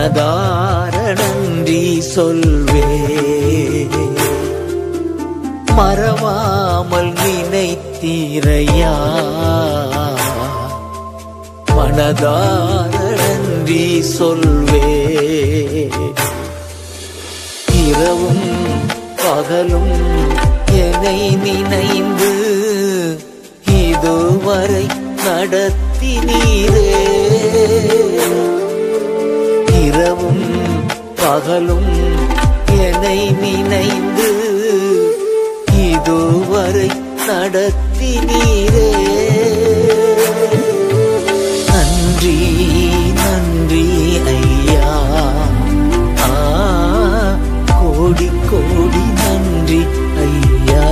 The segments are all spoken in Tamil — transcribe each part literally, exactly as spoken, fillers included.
மனதார நன்றி சொல்வே. மறவாமல் நினைத்தீரையா, மனதார நன்றி சொல்வே. இரவும் பகலும் என்னை நினைந்து இதுவரை நடத்தினீரே. இரவும் பகலும் என்னை நினைந்து இதுவரை நடத்தினீரே. நன்றி நன்றி ஐயா, ஆ கோடி கோடி நன்றி ஐயா.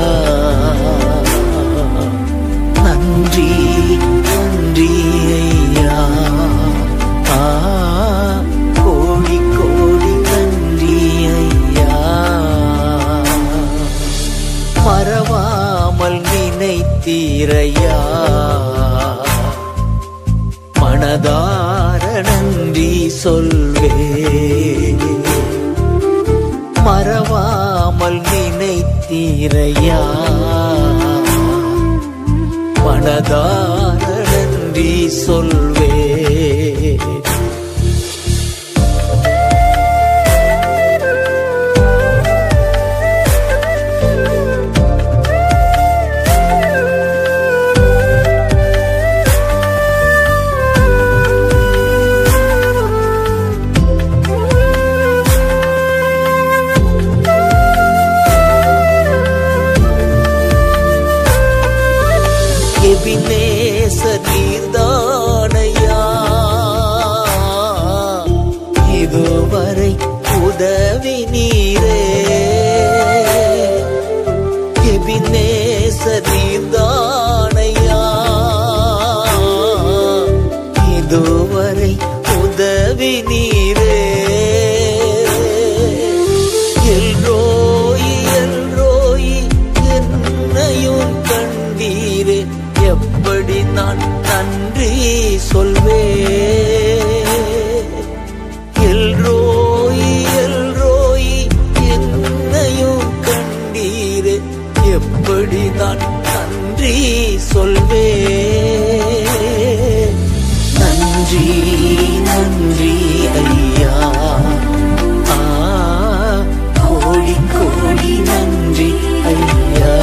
நன்றி நன்றி ஐயா, ஆ கோடி கோடி நன்றி ஐயா. மறவாமல் நினைத்தீரையா, மனதார நன்றி சொல்வே. மறவாமல் நினைத்தீரையா, மனதார நன்றி சொல்வே. எபினேசர் நீர்தானையா, இதுவரை உதவி நீரே. எபினேசர் நீர்தானையா, இதுவரை உதவி நீரே. எல்ரோயி எல்ரோயி என்னையும் கண்டீரே. எப்படி நான் நன்றி சொல்வே. எல்ரோயி எல்ரோயி என்னையும் கண்டீரே. எப்படி நான் நன்றி சொல்வே. நன்றி நன்றி ஐயா, ஆ கோடி கோடி நன்றி ஐயா.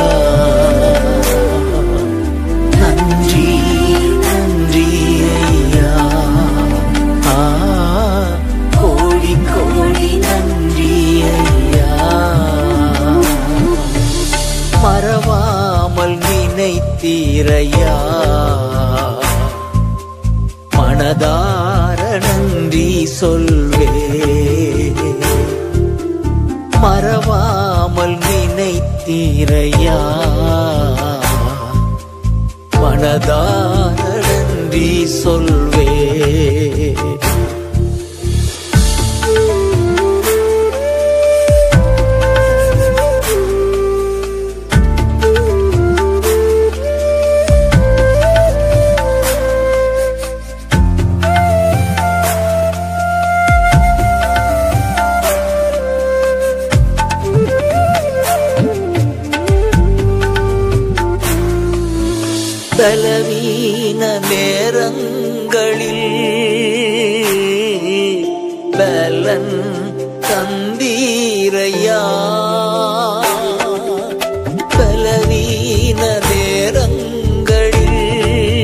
நன்றி நன்றி ஐயா, ஆ கோடி கோடி நன்றி ஐயா. மறவாமல் நினைத்தீரையா, மனதார நன்றி சொல்வே. மறவாமல் நினைத்தீரையா, மனதார நன்றி சொல்வே. பலவீன நேரங்களில் பலன் தந்தீரையா. பலவீன நேரங்களில்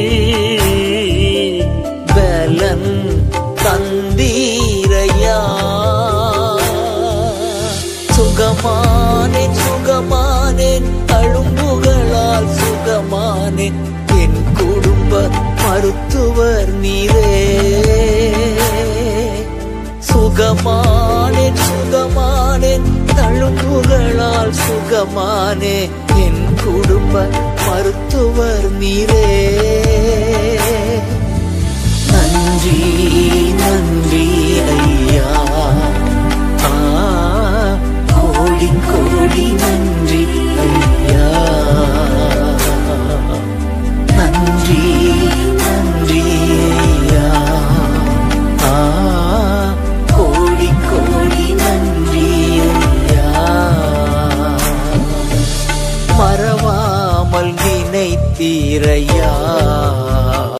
பலன் தந்தீரையா. சுகமானேன் சுகமானேன் அழும்புகளால் சுகமானேன். என் குடும்ப மருத்துவர் நீரே. சுகமானேன் சுகமானேன் தழும்புகளால் சுகமானே. என் குடும்ப மருத்துவர் நீரே.